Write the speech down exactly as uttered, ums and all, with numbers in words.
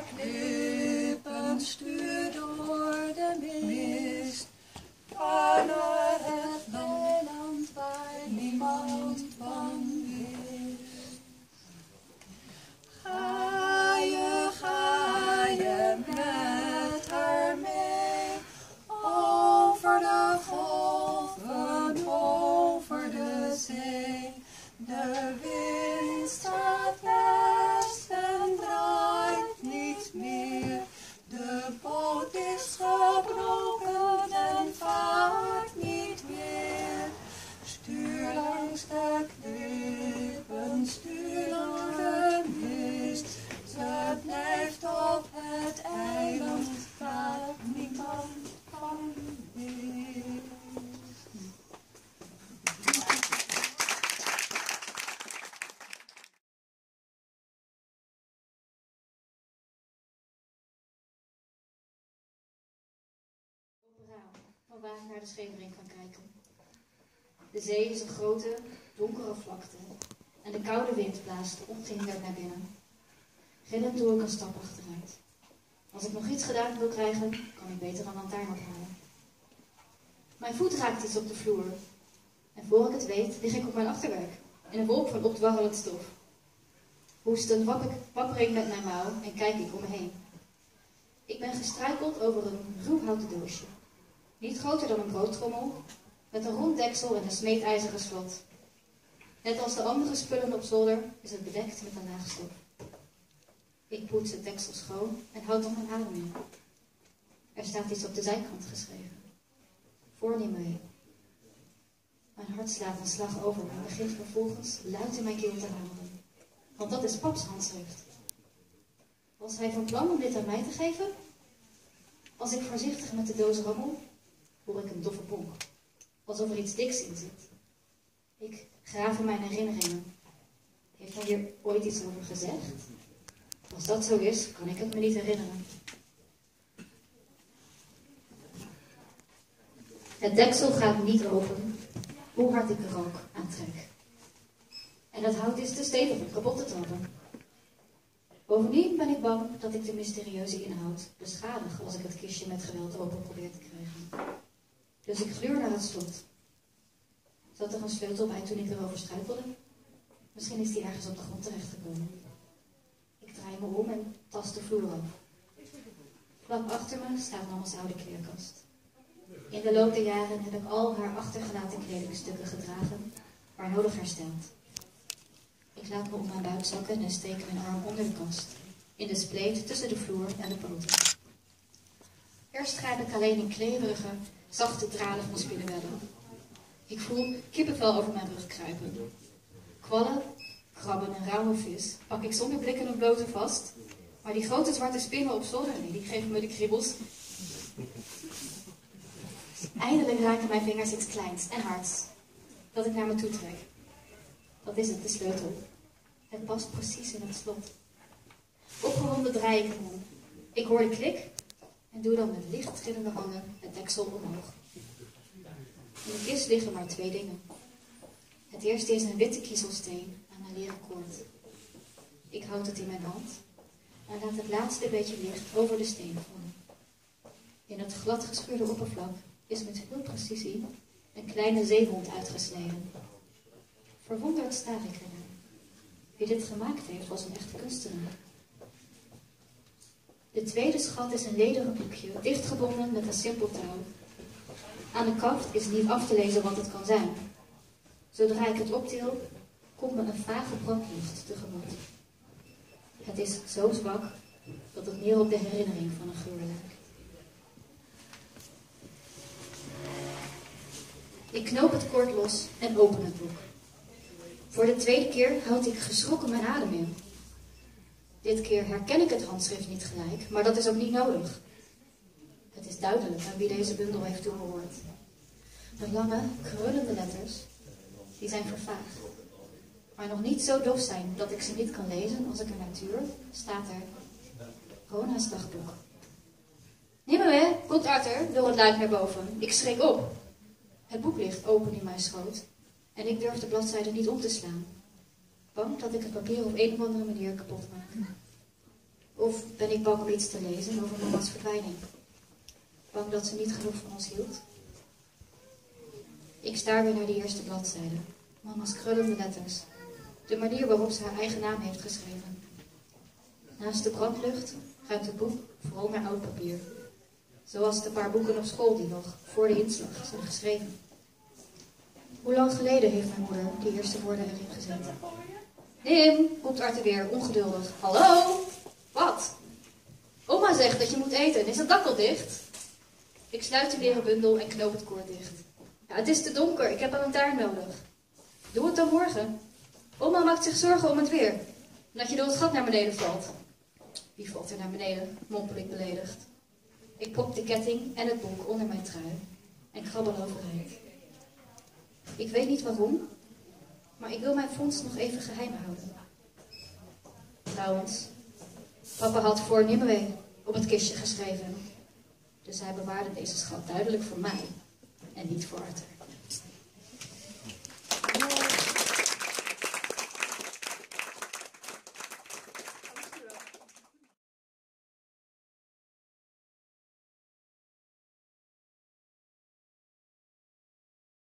klippen stuurt door de mist. Ga naar het land waar niemand van wist. Ga je, ga je met haar mee, over de golven, over de zee. De wind staat west en draait niet meer. De boot is gebroken en vaart niet meer. Stuur langs de klippen, stuur door de mist. Ze blijft op het eiland waar niemand van wist. Van waar ik naar de schemering kan kijken. De zee is een grote, donkere vlakte en de koude wind blaast ongehinderd naar binnen. Rillend doe ik een stap achteruit. Als ik nog iets gedaan wil krijgen, kan ik beter een lantaarn ophalen. Mijn voet raakt iets op de vloer en voor ik het weet lig ik op mijn achterwerk in een wolk van opdwarrelend stof. Hoestend wapper ik met mijn mouw en kijk ik om me heen. Ik ben gestruikeld over een ruw houten doosje. Niet groter dan een broodtrommel, met een rond deksel en een smeedijzeren slot. Net als de andere spullen op zolder is het bedekt met een laag stof. Ik poets het deksel schoon en houd dan mijn adem in. Er staat iets op de zijkant geschreven. Voor Nimue. Mijn hart slaat een slag over en begint vervolgens luid in mijn keel te hameren. Want dat is paps handschrift. Was hij van plan om dit aan mij te geven? Als ik voorzichtig met de doos rammel, hoor ik een doffe bonk, alsof er iets diks in zit. Ik graaf in mijn herinneringen. Heeft hij hier ooit iets over gezegd? Als dat zo is, kan ik het me niet herinneren. Het deksel gaat niet open, hoe hard ik er ook aan trek. En het hout is te stevig om kapot te trappen. Bovendien ben ik bang dat ik de mysterieuze inhoud beschadig als ik het kistje met geweld open probeer te krijgen. Dus ik gluur naar het slot. Zat er een sleutel bij toen ik erover struikelde? Misschien is die ergens op de grond terechtgekomen. Ik draai me om en tast de vloer af. Vlak achter me staat mama's oude kleerkast. In de loop der jaren heb ik al haar achtergelaten kledingstukken gedragen, waar nodig hersteld. Ik laat me op mijn buik zakken en steek mijn arm onder de kast, in de spleet tussen de vloer en de poten. Eerst grijp ik alleen in kleverige, zachte draden van spinnenwebben. Ik voel kippenvel over mijn rug kruipen. Kwallen, krabben en rauwe vis pak ik zonder blikken of bloten vast, maar die grote zwarte spinnen op zolder, nee, die geven me de kriebels. Eindelijk raken mijn vingers iets kleins en hards, dat ik naar me toe trek. Dat is het, de sleutel. Het past precies in het slot. Opgewonden draai ik hem om. Ik hoor de klik en doe dan met licht trillende handen het deksel omhoog. In de kist liggen maar twee dingen. Het eerste is een witte kiezelsteen aan een leren koord. Ik houd het in mijn hand en laat het laatste beetje licht over de steen vallen. In het glad geschuurde oppervlak is met veel precisie een kleine zeehond uitgesneden. Verwonderd staar ik ernaar. Wie dit gemaakt heeft, was een echte kunstenaar. De tweede schat is een lederen boekje, dichtgebonden met een simpel touw. Aan de kaft is niet af te lezen wat het kan zijn. Zodra ik het optil, komt me een vage brandlucht tegemoet. Het is zo zwak dat het meer op de herinnering van een geur lijkt. Ik knoop het koord los en open het boek. Voor de tweede keer houd ik geschrokken mijn adem in. Dit keer herken ik het handschrift niet gelijk, maar dat is ook niet nodig. Het is duidelijk aan wie deze bundel heeft toebehoord. De lange, krullende letters, die zijn vervaagd, maar nog niet zo dof zijn dat ik ze niet kan lezen. Als ik er naar tuur, staat er Rona's dagboek. Nimue, roept Arthur door het luik naar boven. Ik schrik op. Het boek ligt open in mijn schoot en ik durf de bladzijde niet om te slaan. Bang dat ik het papier op een of andere manier kapot maak. Of ben ik bang om iets te lezen over mama's verdwijning? Bang dat ze niet genoeg van ons hield? Ik staar weer naar de eerste bladzijde. Mama's krullende letters. De manier waarop ze haar eigen naam heeft geschreven. Naast de brandlucht ruikt het boek vooral naar oud papier. Zoals de paar boeken op school die nog voor de inslag zijn geschreven. Hoe lang geleden heeft mijn moeder die eerste woorden erin gezet? Nim, roept Arthur weer, ongeduldig. Hallo? Wat? Oma zegt dat je moet eten. Is het dak al dicht? Ik sluit de leren bundel en knoop het koord dicht. Ja, het is te donker. Ik heb een lantaarn nodig. Doe het dan morgen. Oma maakt zich zorgen om het weer. Dat je door het gat naar beneden valt. Wie valt er naar beneden? Mompel ik beledigd. Ik prop de ketting en het boek onder mijn trui. En krabbel overeind. Ik weet niet waarom, maar ik wil mijn vondst nog even geheim houden. Trouwens, papa had voor Nimue op het kistje geschreven. Dus hij bewaarde deze schat duidelijk voor mij en niet voor Arthur.